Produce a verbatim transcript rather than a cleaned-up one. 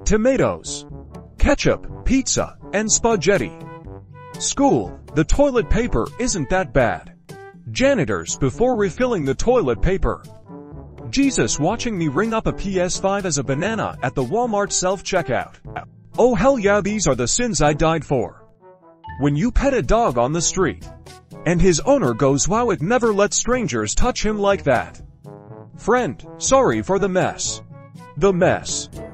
tomatoes, ketchup, pizza, and spaghetti. School, the toilet paper isn't that bad. Janitors before refilling the toilet paper. Jesus watching me ring up a P S five as a banana at the Walmart self-checkout. Oh hell yeah, these are the sins I died for. When you pet a dog on the street, and his owner goes, wow, it never let strangers touch him like that. Friend, sorry for the mess. The mess.